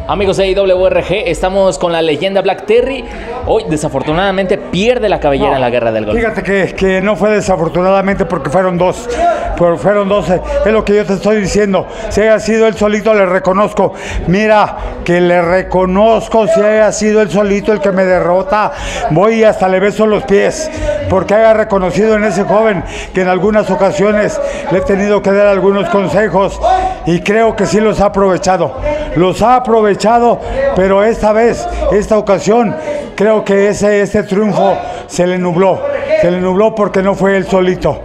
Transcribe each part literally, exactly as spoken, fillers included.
Amigos de I W R G, estamos con la leyenda Black Terry. Hoy desafortunadamente pierde la cabellera no, en la Guerra del Golfo. Fíjate que, que no fue desafortunadamente porque fueron dos. Pero fueron dos, es lo que yo te estoy diciendo. Si haya sido él solito, le reconozco. Mira, que le reconozco si haya sido él solito el que me derrota. Voy y hasta le beso los pies. Porque haya reconocido en ese joven que en algunas ocasiones le he tenido que dar algunos consejos. Y creo que sí los ha aprovechado. Los ha aprovechado, pero esta vez, esta ocasión, creo que ese, ese triunfo se le nubló. Se le nubló porque no fue él solito.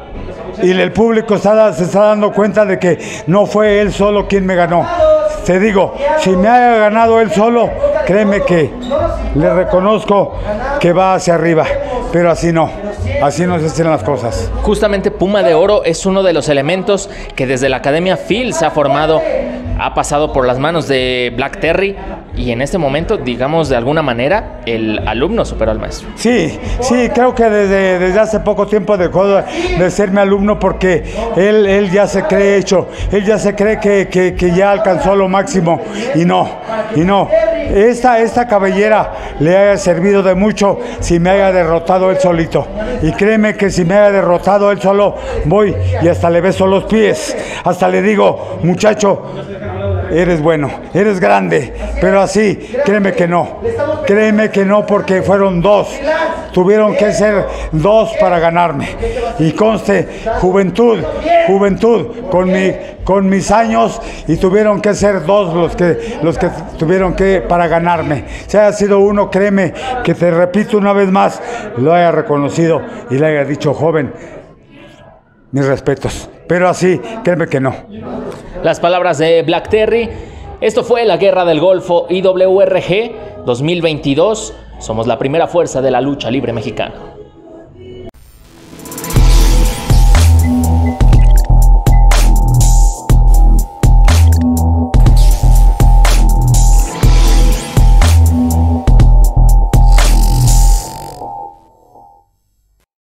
Y el público está, se está dando cuenta de que no fue él solo quien me ganó. Te digo, si me haya ganado él solo, créeme que le reconozco que va hacia arriba, pero así no. Así no se hacen las cosas. Justamente Puma de Oro es uno de los elementos que desde la Academia Phil se ha formado, ha pasado por las manos de Black Terry y en este momento, digamos de alguna manera, el alumno superó al maestro. Sí, sí, creo que desde, desde hace poco tiempo dejó de, de ser mi alumno porque él, él ya se cree hecho, él ya se cree que, que, que ya alcanzó lo máximo y no, y no. Esta, esta cabellera le haya servido de mucho si me haya derrotado él solito. Y créeme que si me haya derrotado él solo, voy y hasta le beso los pies. Hasta le digo, muchacho, eres bueno, eres grande, pero así, créeme que no. Créeme que no porque fueron dos. Tuvieron que ser dos para ganarme. Y conste, juventud, juventud, con, mi, con mis años, y tuvieron que ser dos los que, los que tuvieron que para ganarme. Si haya sido uno, créeme que te repito una vez más, lo haya reconocido y le haya dicho, joven, mis respetos. Pero así, créeme que no. Las palabras de Black Terry. Esto fue la Guerra del Golfo I W R G dos mil veintidós. Somos la primera fuerza de la lucha libre mexicana.